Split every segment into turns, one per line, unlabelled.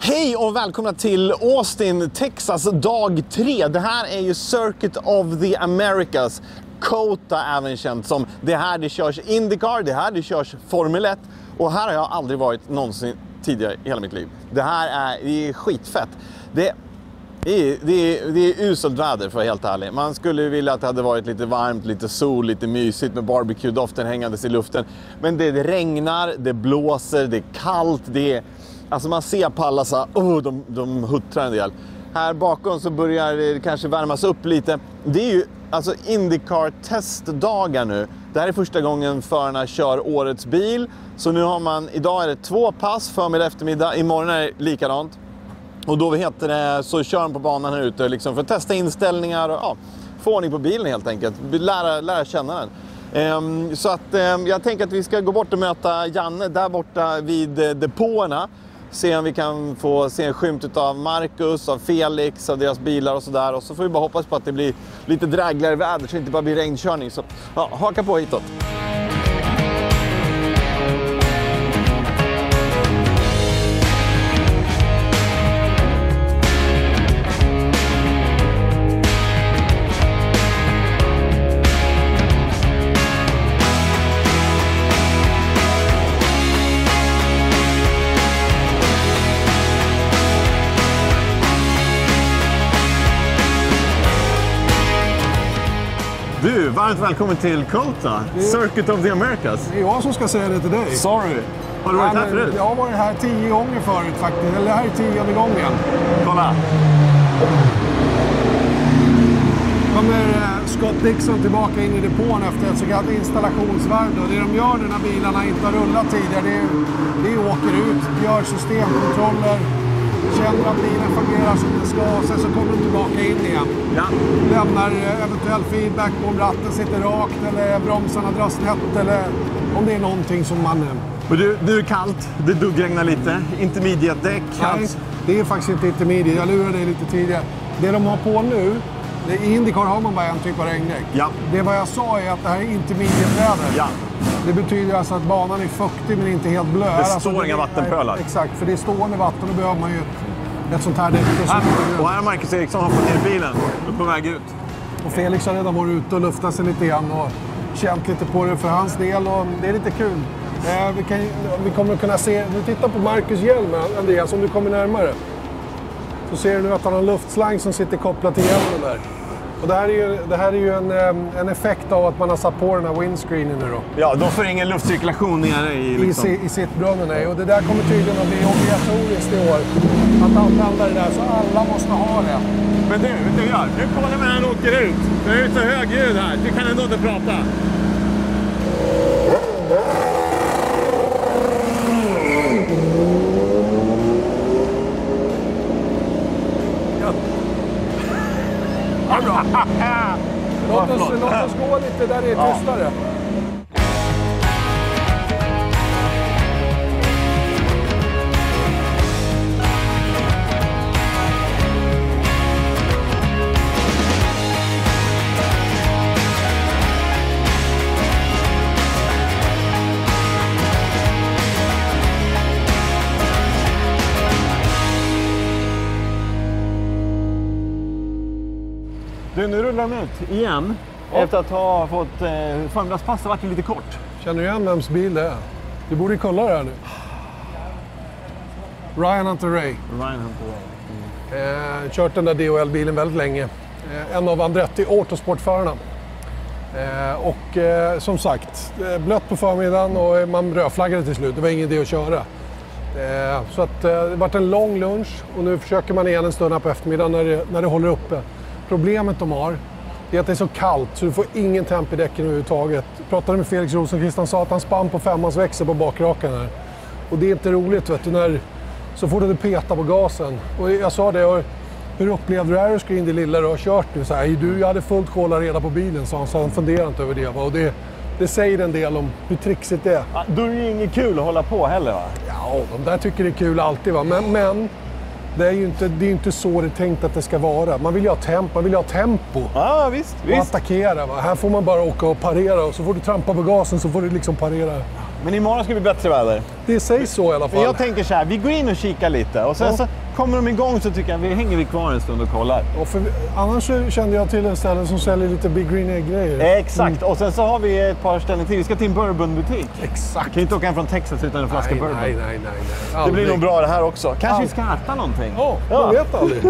Hej och välkomna till Austin, Texas, dag 3. Det här är ju Circuit of the Americas. COTA även känt som. Det här det körs IndyCar, det här det körs Formel 1. Och här har jag aldrig varit någonsin tidigare i hela mitt liv. Det här är skitfett. Det är uselt väder för att vara helt ärlig. Man skulle vilja att det hade varit lite varmt, lite sol, lite mysigt med barbecue-doften hängandes i luften. Men det regnar, det blåser, det är kallt, alltså man ser på alla så de huttrar en del. Här bakom så börjar det kanske värmas upp lite. Det är ju alltså IndyCar-testdagar nu. Det här är första gången förarna kör årets bil. Så nu har man, idag är det 2 pass, förmiddag eftermiddag. Imorgon är det likadant. Och då så kör de på banan här ute liksom för att testa inställningar och få ordning på bilen helt enkelt. Lära känna den. Så att jag tänker att vi ska gå bort och möta Janne där borta vid depåerna. Se om vi kan få se en skymt av Marcus, av Felix, av deras bilar och sådär. Och så får vi bara hoppas på att det blir lite drägligare väder så det inte bara blir regnkörning. Så haka på hitåt. Du, varmt välkommen till COTA, Circuit of the Americas.
Det är jag som ska säga det till dig.
Sorry. Har du varit här förut?
Jag har varit här 10 gånger förut faktiskt. Eller det här är 10:e gången.
Kolla.
Kommer Scott Dixon tillbaka in i depån efter ett så kallat installationsvärde. Och det de gör när bilarna inte har rullat tidigare, det är åker ut, gör systemkontroller, känner att bilen fungerar som den ska och sen så kommer de tillbaka in igen.
Ja.
Lämnar eventuell feedback på om ratten sitter rakt eller bromsarna dras snett eller om det är någonting som man...
Och du är kallt, det duggregnar lite, intermediate däck.
Nej, det är faktiskt inte intermediate, jag lurade dig lite tidigare. Det de har på nu, i IndyCar har man bara en typ av regndäck.
Ja.
Det vad jag sa är att det här är intermediate-väder.
Ja. Det
betyder alltså att banan är fuktig men inte helt blöd.
Det står inga vattenpölar.
Exakt, för det är stående vatten och då behöver man ju ett sånt här däck.
Och här har Marcus Eriksson hoppat ner i bilen och på väg ut.
Och Felix har redan varit ute och luftat sig lite grann och känt lite på det för hans del och det är lite kul. Vi kommer att kunna se, du tittar på Marcus hjälm, Andreas, om du kommer närmare. Så ser du nu att han har en luftslang som sitter kopplad till hjälmen där. Och det här är ju en effekt av att man har satt på den här windscreenen nu då.
Ja, de får ingen luftcirkulation nere
i sittbrunnen. Nej. Och det där kommer tydligen att bli obligatoriskt i år. Att använda det där, så alla måste ha det.
Men du, vet du vad jag gör? Nu kollar när han åker ut. Det är så hög ljud här, du kan ändå inte prata.
Låt oss gå lite där det är tystare.
Du, nu rullar de ut igen. Efter att ha fått förmiddagspasset varit lite kort.
Känner du igen vems bil det är? Du borde kolla det här nu. Ryan Hunter Ray. Kört den där DHL-bilen väldigt länge. En av Andretti Autosport-förarna. Och som sagt, blött på förmiddagen och man rödflaggade till slut. Det var ingen idé att köra. Så att det varit en lång lunch och nu försöker man igen en stund här på eftermiddagen när det håller uppe. Problemet de har är att det är så kallt så du får ingen temp i däcken överhuvudtaget. Jag pratade med Felix Rosenqvist, han sa att han spann på 5:ans växel på bakrakan här. Och det är inte roligt, vet du, så får du peta på gasen. Och jag sa det, hur upplevde du det här att ska in det lilla du har kört nu? Så här, jag hade fullt kolla reda på bilen, sa han, så han funderar inte över det. Och det säger en del om hur trixigt det är.
Ja, då är det ju inget kul att hålla på heller, va?
Ja, de där tycker det är kul alltid, va? Men det är ju inte så det är tänkt att det ska vara. Man vill ju ha tempo.
Ja, visst.
Och attackera, va? Här får man bara åka och parera och så får du trampa på gasen så får du liksom parera.
Men imorgon ska det bli bättre väder.
Det sägs så i alla fall.
Men jag tänker så här, vi går in och kikar lite. Och sen så kommer de igång så tycker jag vi hänger kvar en stund och kollar.
Ja, annars så kände jag till en ställe som säljer lite Big Green Egg-grejer.
Exakt, och sen så har vi ett par ställen till. Vi ska till en bourbonbutik.
Exakt.
Kan ju inte åka hem från Texas utan en flaska bourbon.
Nej.
Det blir nog bra det här också. Kanske vi ska äta någonting.
Ja, jag vet aldrig.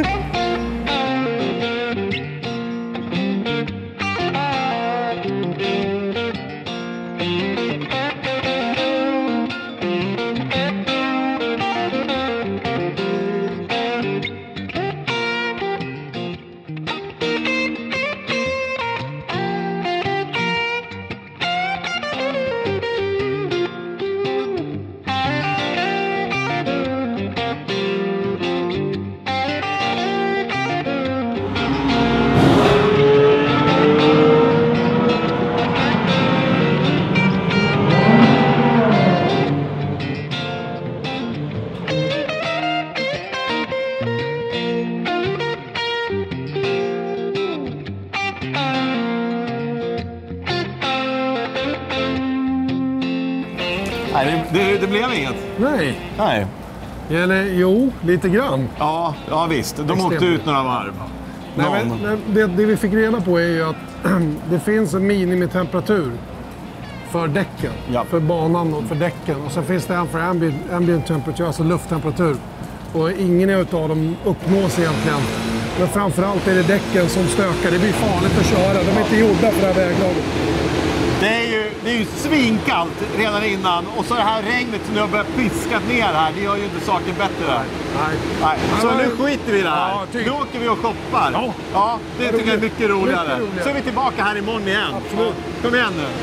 Nej, det blev inget. Nej.
Eller jo, lite grann.
Ja visst. De åkte ut några varv.
Nej, men det vi fick reda på är ju att det finns en minimitemperatur för däcken, för banan och för däcken. Och sen finns det en för ambient temperatur, alltså lufttemperatur. Och ingen av dem uppnås egentligen. Men framförallt är det däcken som stökar. Det blir farligt att köra. De är inte gjorda för det här väglaget.
Det är ju svinkallt redan innan och så det här regnet som nu har börjat piskat ner här, det gör ju inte saken bättre. Nej. Så nu skiter vi i det här. Ja, nu åker vi och shoppar. Ja, det tycker jag är mycket roligare. Så är vi tillbaka här imorgon igen.
Absolut.
Kom igen nu.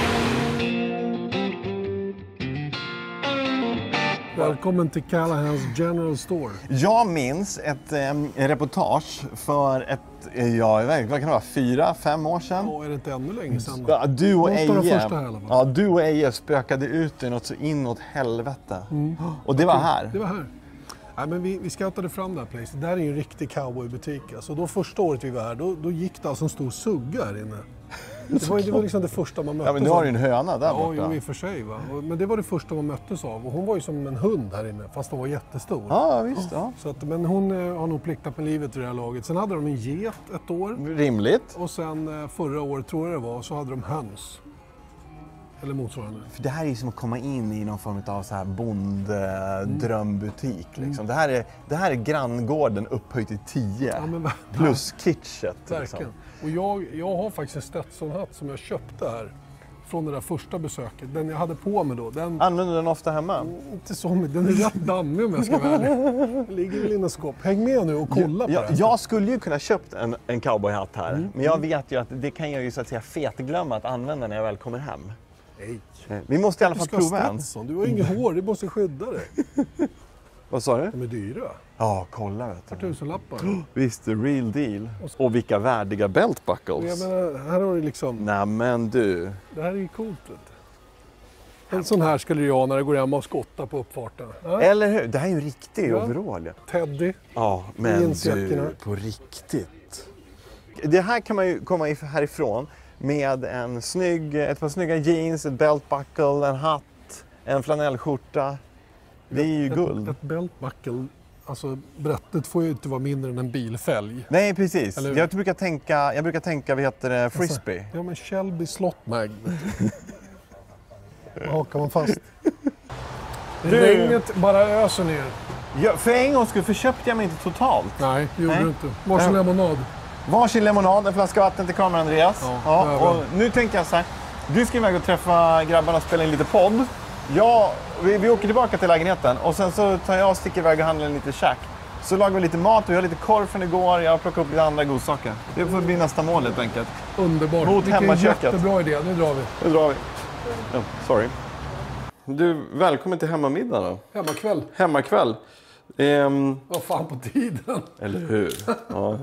Välkommen till Callahans General Store.
Jag minns ett reportage för vad kan det vara, 4-5 år sedan?
Är det inte ännu länge sedan?
Ja, du och Eje spökade ut i något så inåt helvete. Och det var här.
Det var här. Nej, men vi scoutade fram det här placet. Det där är ju en riktig cowboybutik. Alltså, då första året vi var här, då gick det alltså en stor sugga här inne. Det var liksom det första man möttes av.
Ja, men nu har du en höna där borta.
Ja, i och för sig. Va? Men det var det första man möttes av. Och hon var ju som en hund här inne, fast hon var jättestor.
Ja, visst. Ja.
Så att, men hon har nog pliktat med livet i det här laget. Sen hade de en get ett år.
Rimligt.
Och sen förra året, tror jag det var, så hade de höns. Eller motsvarande.
För det här är ju som att komma in i någon form av så här bonddrömbutik. Liksom. Det här är granngården upphöjt till 10. Ja, plus kitchet.
Verkligen. Liksom. Och jag har faktiskt en Stetson-hatt som jag köpte här från det där första besöket. Den jag hade på mig då.
Använder du den ofta hemma?
Inte så mycket. Den är rätt dammig om jag ska vara ärlig. Ligger väl inne i skåp. Häng med nu och kolla på det.
Jag skulle ju kunna köpt en cowboyhatt här. Men jag vet ju att det kan jag ju så att säga fetglömma att använda när jag väl kommer hem.
Nej.
Vi måste i alla fall prova en.
Du har inget hår, du måste skydda dig.
Vad sa du?
De är dyra.
Ja, kolla vet du.
1000-lappar.
Visst, the real deal. Och vilka värdiga belt buckles.
Jag menar, här har du liksom...
Nej men du.
Det här är ju coolt. En sån här skulle jag när det går hem och skottar på uppfarten.
Ja. Eller hur? Det här är ju riktig overall.
Teddy.
Ja, men du, på riktigt. Det här kan man ju komma härifrån med ett par snygga jeans, ett belt buckle, en hatt, en flanellskjorta. Det är ju guld.
Ett belt buckle, alltså brättet får ju inte vara mindre än en bilfälg.
Nej, precis. Jag brukar tänka, vad heter det, frisbee.
Ja, men Shelby Slot Mag. Hakar man fast. Regnet bara öser ner.
Ja, för en gång köpte jag mig inte totalt.
Nej, det gjorde du inte. Varsin lemonad.
Varsin lemonad, en flaska vatten till kameran, Andreas. Ja, och nu tänker jag så här. Du ska iväg och träffa grabbarna och spela in lite podd. Vi åker tillbaka till lägenheten och sen så tar jag och sticker iväg och handlar lite käk. Så lagar vi lite mat, vi har lite korv från igår, jag plockar upp lite andra godsaker. Det får bli nästa mål helt enkelt.
Underbart.
Mot hemmaköket.
Jättebra idé, nu drar vi.
Sorry. Du, välkommen till hemmamiddag då. Hemmakväll.
Vad fan på tiden.
Eller hur? Ja.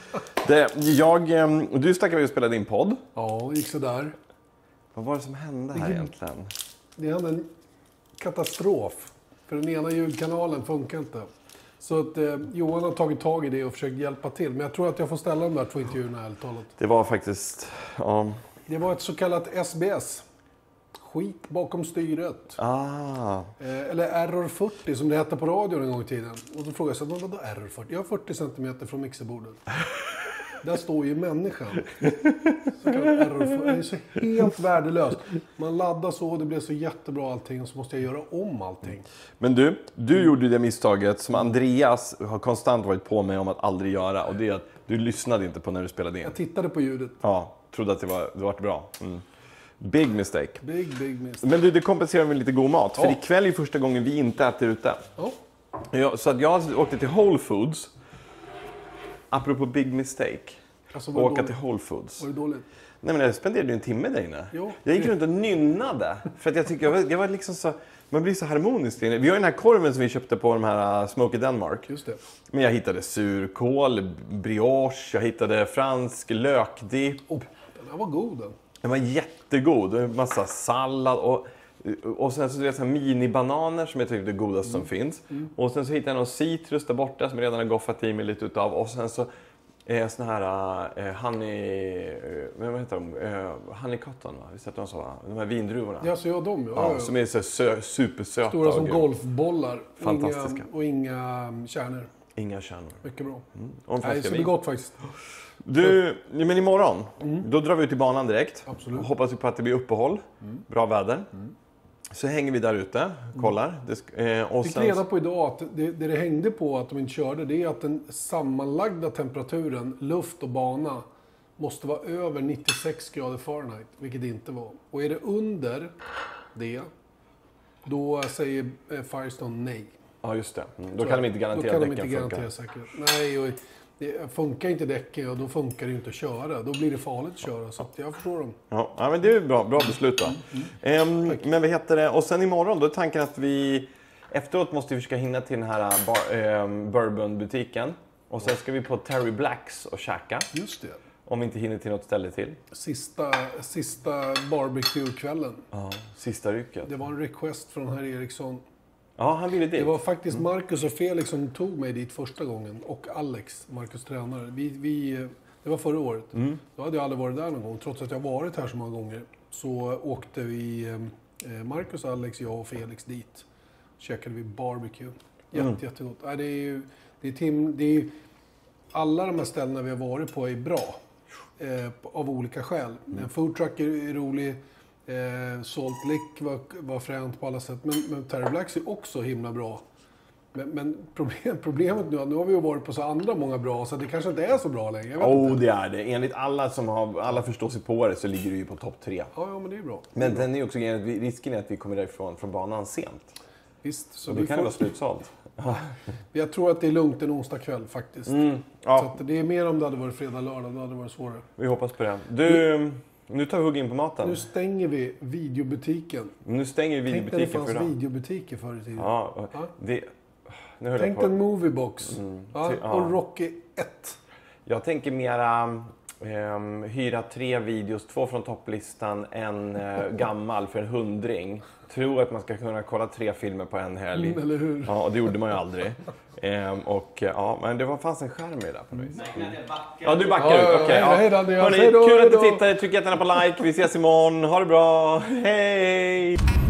Du stack iväg och spelade din podd.
Ja, det gick sådär.
Vad var det som hände här egentligen?
Det hände en katastrof. För den ena ljudkanalen funkar inte. Så att Johan har tagit tag i det och försökt hjälpa till. Men jag tror att jag får ställa de där 2 intervjuerna ärligt talat.
Det var faktiskt... Ja.
Det var ett så kallat SBS. Skit bakom styret. Eller Error 40 som det hette på radion en gång i tiden. Och då frågade jag så vadå Error 40? Jag har 40 centimeter från mixerbordet. Där står ju människan. Så kallad Error 40. Det är så helt värdelöst. Man laddar så och det blir så jättebra allting och så måste jag göra om allting.
Men du gjorde det misstaget som Andreas har konstant varit på mig om att aldrig göra. Och det är att du lyssnade inte på när du spelade in.
Jag tittade på ljudet.
Ja, trodde att det var bra. Big mistake.
Big mistake.
Men du, det kompenserar med lite god mat. För ikväll är första gången vi inte äter ute. Så att jag åkte till Whole Foods. Apropå big mistake.
Alltså,
åka till Whole Foods.
Var det dåligt?
Nej, men jag spenderade ju en timme där inne.
Jo,
jag gick runt och nynnade. För att jag tycker jag var liksom så... Man blir så harmonisk. Vi har ju den här korven som vi köpte på de här Smoky Denmark.
Just det.
Men jag hittade surkål, brioche, jag hittade fransk lökdipp.
Den här var god den.
Den var jättegod. En massa sallad och sen så är det så här mini-bananer som jag tycker är det godaste som finns. Och sen så hittade jag någon citrus där borta som jag redan har goffat i mig lite utav. Och sen så sån här vad heter de? Honey cotton, va? Visst heter de så, va? De här vindruvorna.
Ja, så gör de.
Ja, som är så supersöta.
Stora som golfbollar.
Fantastiska.
Och inga kärnor.
Inga kärnor.
Mycket bra.
Och
Nej, så det är gott faktiskt.
Du, men imorgon, då drar vi ut i banan direkt.
Absolut.
Hoppas vi på att det blir uppehåll. Bra väder. Så hänger vi där ute, kollar. Och
fick reda på idag att det hängde på att de inte körde, det är att den sammanlagda temperaturen, luft och bana, måste vara över 96 grader Fahrenheit, vilket det inte var. Och är det under det, då säger Firestone nej.
Ja, just det. Då kan de inte garantera att däcken funkar.
Då kan de inte garantera säkerhet. Nej, och det funkar inte däcken och då funkar det inte att köra. Då blir det farligt att köra, så att jag förstår dem.
Ja, men det är bra beslut då. Men vad heter det? Och sen imorgon, då är tanken att vi efteråt måste vi försöka hinna till den här bourbonbutiken. Och sen ska vi på Terry Blacks och käka.
Just det.
Om vi inte hinner till något ställe till.
Sista barbecue-kvällen.
Ja, sista rycket.
Det var en request från herr Eriksson.
Ja, han ville dit.
Det var faktiskt Marcus och Felix som tog mig dit första gången. Och Alex, Marcus tränare. Det var förra året. Då hade jag aldrig varit där någon gång. Trots att jag varit här så många gånger. Så åkte vi, Marcus, Alex, jag och Felix dit. Käkade vi barbecue. Jättegott. Alla de här ställena vi har varit på är bra. Av olika skäl. En food truck är rolig. Salt Lick var fränt på alla sätt. Men Terry Blacks är också himla bra. Men problemet nu har vi ju varit på så andra många bra, så det kanske inte är så bra längre.
Det är det. Enligt alla som alla förstår sig på det så ligger du ju på topp 3.
Ja, men det är bra.
Men den är också risken är att vi kommer därifrån från banan sent.
Visst. Så
då kan det vara slutsålt.
Jag tror att det är lugnt en onsdag kväll faktiskt. Så att det är mer om det hade varit fredag, lördag. Då hade det varit svårare.
Vi hoppas på det. Du... Nu tar vi hugg in på maten.
Nu stänger vi videobutiken.
Tänk när
det fanns videobutiker förr i tiden.
Ja.
Tänk en moviebox. Och Rocky 1.
Jag tänker mera hyra 3 videos, 2 från topplistan, en gammal för 100. Tror att man ska kunna kolla 3 filmer på en helg.
Eller hur?
Ja, och det gjorde man ju aldrig. Men det fanns en skärm i det där på något vis. Ja, du backar ut. Okej.
Hej då.
Kul att du tittade. Tryck jättegärna på like. Vi ses imorgon. Ha det bra. Hej!